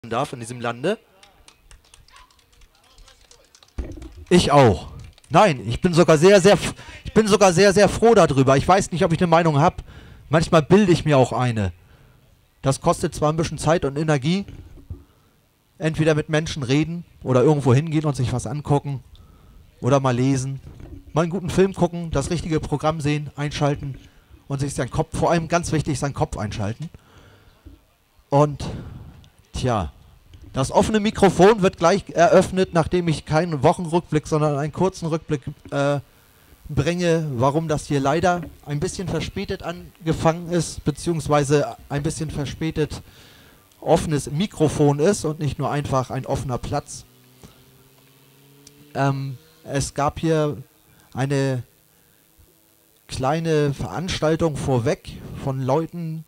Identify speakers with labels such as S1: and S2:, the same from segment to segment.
S1: darf in diesem Lande. Ich auch. Nein, ich bin sogar sehr froh darüber. Ich weiß nicht, ob ich eine Meinung habe. Manchmal bilde ich mir auch eine. Das kostet zwar ein bisschen Zeit und Energie. Entweder mit Menschen reden oder irgendwo hingehen und sich was angucken. Oder mal lesen. Mal einen guten Film gucken, das richtige Programm sehen, einschalten und sich seinen Kopf, vor allem ganz wichtig, seinen Kopf einschalten. Und, tja, das offene Mikrofon wird gleich eröffnet, nachdem ich keinen Wochenrückblick, sondern einen kurzen Rückblick bringe, warum das hier leider ein bisschen verspätet angefangen ist, beziehungsweise ein bisschen verspätet offenes Mikrofon ist und nicht nur einfach ein offener Platz. Es gab hier eine kleine Veranstaltung vorweg von Leuten,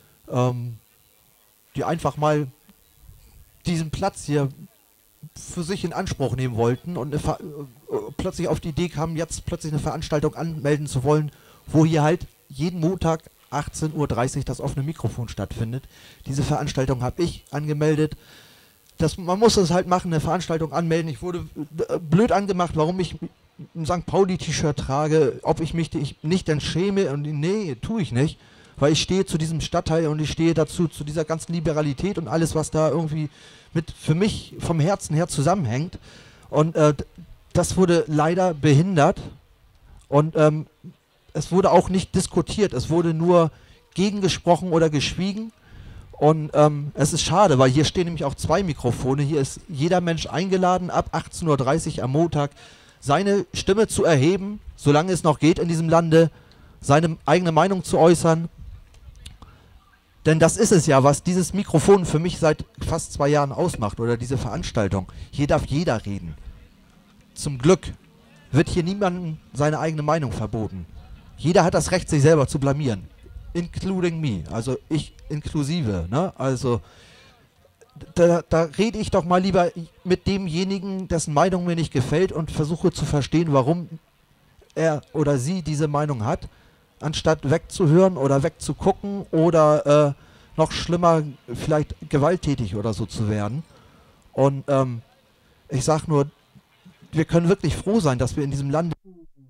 S1: die einfach mal diesen Platz hier für sich in Anspruch nehmen wollten und plötzlich auf die Idee kamen, jetzt plötzlich eine Veranstaltung anmelden zu wollen, wo hier halt jeden Montag 18:30 Uhr das offene Mikrofon stattfindet. Diese Veranstaltung habe ich angemeldet. Man muss es halt machen, eine Veranstaltung anmelden. Ich wurde blöd angemacht, warum ich ein St. Pauli-T-Shirt trage, ob ich mich nicht denn schäme. Und nee, tue ich nicht, weil ich stehe zu diesem Stadtteil und ich stehe dazu, zu dieser ganzen Liberalität und alles, was da irgendwie mit für mich vom Herzen her zusammenhängt. Und das wurde leider behindert und es wurde auch nicht diskutiert, es wurde nur gegengesprochen oder geschwiegen. Und es ist schade, weil hier stehen nämlich auch zwei Mikrofone. Hier ist jeder Mensch eingeladen, ab 18:30 Uhr am Montag seine Stimme zu erheben, solange es noch geht in diesem Lande, seine eigene Meinung zu äußern. Denn das ist es ja, was dieses Mikrofon für mich seit fast 2 Jahren ausmacht, oder diese Veranstaltung. Hier darf jeder reden. Zum Glück wird hier niemandem seine eigene Meinung verboten. Jeder hat das Recht, sich selber zu blamieren. Including me, also ich inklusive, ne? Also da rede ich doch mal lieber mit demjenigen, dessen Meinung mir nicht gefällt und versuche zu verstehen, warum er oder sie diese Meinung hat, anstatt wegzuhören oder wegzugucken oder noch schlimmer, vielleicht gewalttätig oder so zu werden. Und ich sag nur, wir können wirklich froh sein, dass wir in diesem Land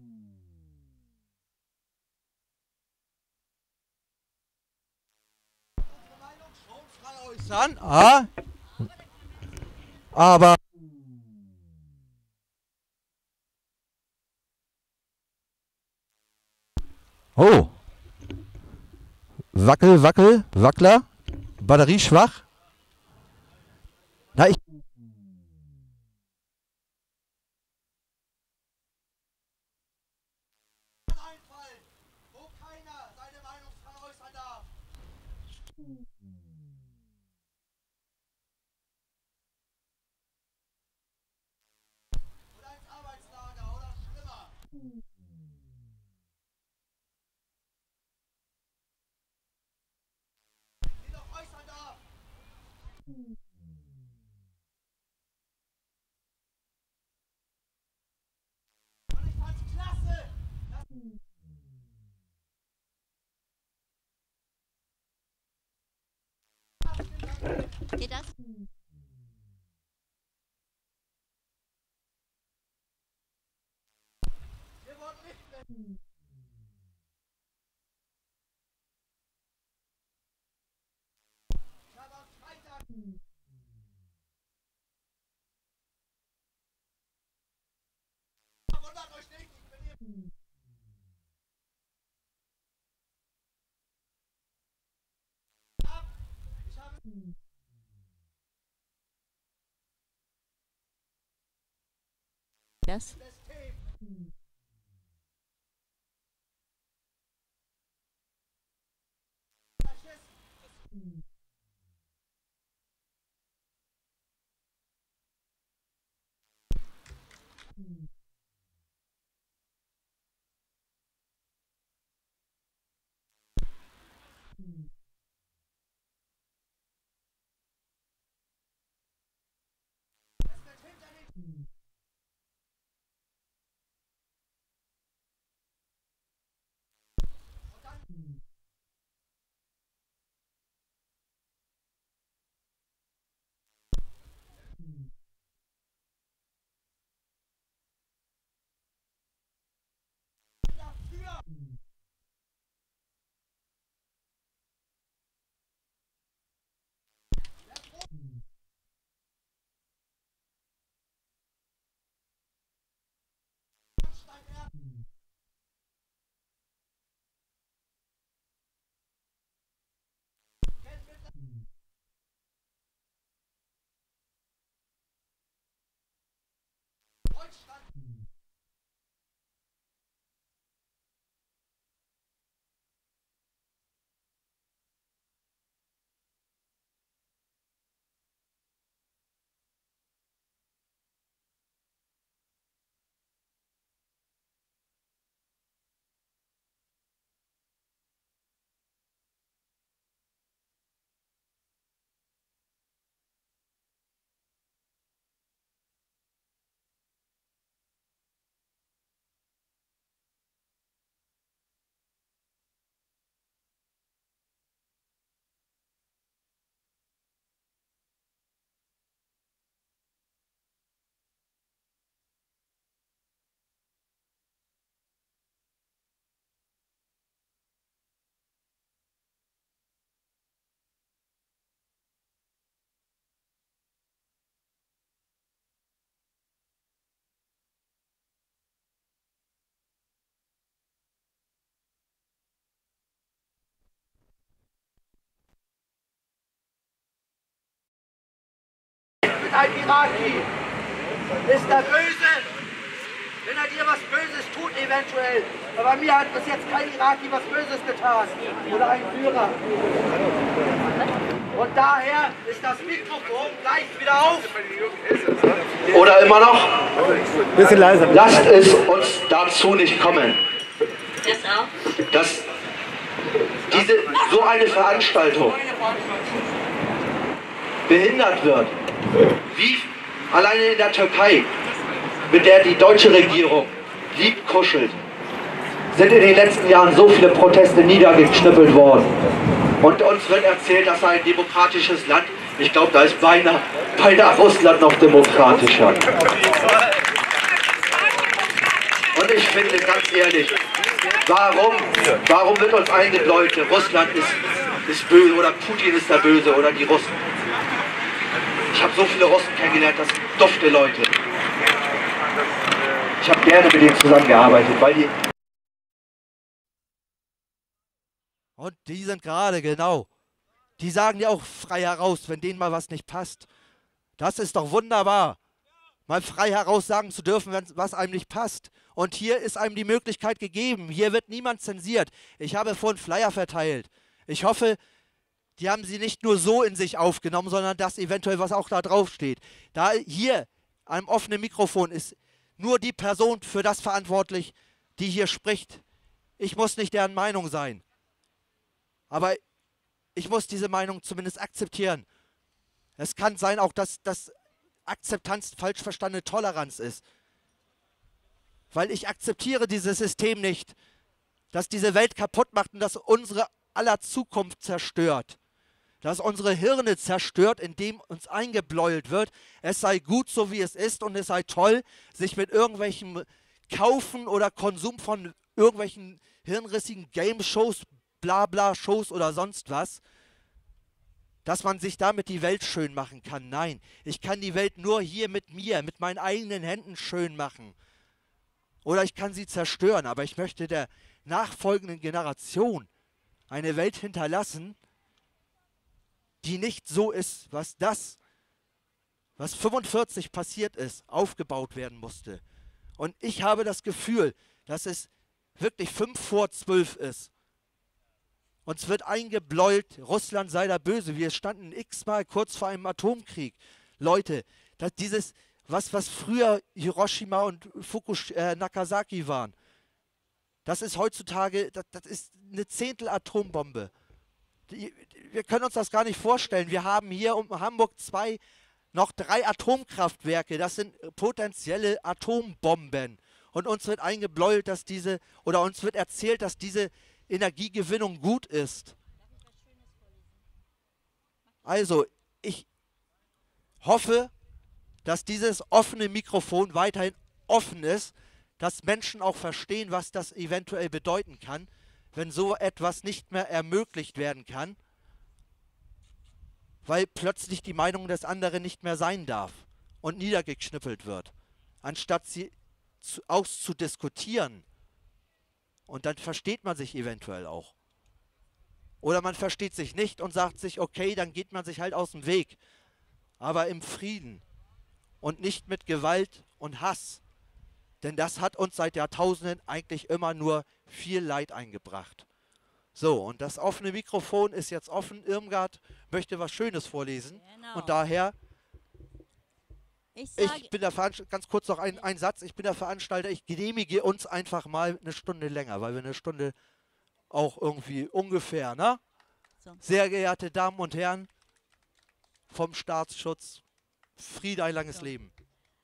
S1: äußern, aber oh, Wackler, Batterie schwach. Na, ich wo keiner seine Meinung frei äußern darf. Oder ins Arbeitslager oder schlimmer. Die noch äußern darf. Und ich fand's klasse.
S2: Geht das?
S1: Wir wollen nicht mehr. Ich habe am Freitag. Wundert euch nicht, ich bin hier. Ich habe.
S2: Das?
S1: System. Faschisten. Es wird hinter den. Und dann.
S3: ein Iraki ist der Böse, wenn er dir was Böses tut eventuell. Aber mir hat bis jetzt kein Iraki was Böses getan. Oder ein Führer. Und daher ist das Mikrofon gleich wieder auf. Oder immer noch?
S4: Bisschen leiser.
S3: Lasst es uns dazu nicht kommen, dass so eine Veranstaltung behindert wird. Wie alleine in der Türkei, mit der die deutsche Regierung liebkuschelt, sind in den letzten Jahren so viele Proteste niedergeknüppelt worden. Und uns wird erzählt, das sei ein demokratisches Land. Ich glaube, da ist beinahe Russland noch demokratischer. Und ich finde, ganz ehrlich, warum wird uns eingebläut, Russland ist böse oder Putin ist der Böse oder die Russen? Ich habe so viele Russen kennengelernt, das sind dufte Leute. Ich habe gerne mit denen zusammengearbeitet, weil die...
S1: Und die sind gerade, genau. Die sagen ja auch frei heraus, wenn denen mal was nicht passt. Das ist doch wunderbar, mal frei heraus sagen zu dürfen, was einem nicht passt. Und hier ist einem die Möglichkeit gegeben. Hier wird niemand zensiert. Ich habe vorhin Flyer verteilt. Ich hoffe, die haben sie nicht nur so in sich aufgenommen, sondern dass eventuell was auch da drauf steht. Da hier am offenen Mikrofon ist nur die Person für das verantwortlich, die hier spricht. Ich muss nicht deren Meinung sein. Aber ich muss diese Meinung zumindest akzeptieren. Es kann sein auch, dass Akzeptanz falsch verstandene Toleranz ist. Weil ich akzeptiere dieses System nicht, das diese Welt kaputt macht und das unsere aller Zukunft zerstört. Das unsere Hirne zerstört, indem uns eingebläut wird, es sei gut, so wie es ist und es sei toll, sich mit irgendwelchen Kaufen oder Konsum von irgendwelchen hirnrissigen Game-Shows, Blabla-Shows oder sonst was, dass man sich damit die Welt schön machen kann. Nein, ich kann die Welt nur hier mit mir, mit meinen eigenen Händen schön machen. Oder ich kann sie zerstören, aber ich möchte der nachfolgenden Generation eine Welt hinterlassen, die nicht so ist, was 45 passiert ist, aufgebaut werden musste. Und ich habe das Gefühl, dass es wirklich 5 vor 12 ist. Uns wird eingebläut, Russland sei der Böse. Wir standen x-mal kurz vor einem Atomkrieg. Leute, was früher Hiroshima und Nagasaki waren, das ist heutzutage, das ist eine Zehntel Atombombe. Wir können uns das gar nicht vorstellen. Wir haben hier um Hamburg noch 3 Atomkraftwerke. Das sind potenzielle Atombomben. Und uns wird eingebläut, uns wird erzählt, dass diese Energiegewinnung gut ist. Also, ich hoffe, dass dieses offene Mikrofon weiterhin offen ist, dass Menschen auch verstehen, was das eventuell bedeuten kann, wenn so etwas nicht mehr ermöglicht werden kann, weil plötzlich die Meinung des anderen nicht mehr sein darf und niedergeknüppelt wird, anstatt sie auszudiskutieren. Und dann versteht man sich eventuell auch. Oder man versteht sich nicht und sagt sich, okay, dann geht man sich halt aus dem Weg. Aber im Frieden und nicht mit Gewalt und Hass. Denn das hat uns seit Jahrtausenden eigentlich immer nur viel Leid eingebracht. So, und das offene Mikrofon ist jetzt offen. Irmgard möchte was Schönes vorlesen.
S2: Genau.
S1: Und daher,
S2: Ich
S1: bin der Veranstalter, ganz kurz noch ein Satz, ich bin der Veranstalter, ich genehmige uns einfach mal eine Stunde länger, weil wir eine Stunde auch irgendwie ungefähr, ne?
S2: So.
S1: Sehr geehrte Damen und Herren vom Staatsschutz, Friede, ein langes
S2: So.
S1: Leben.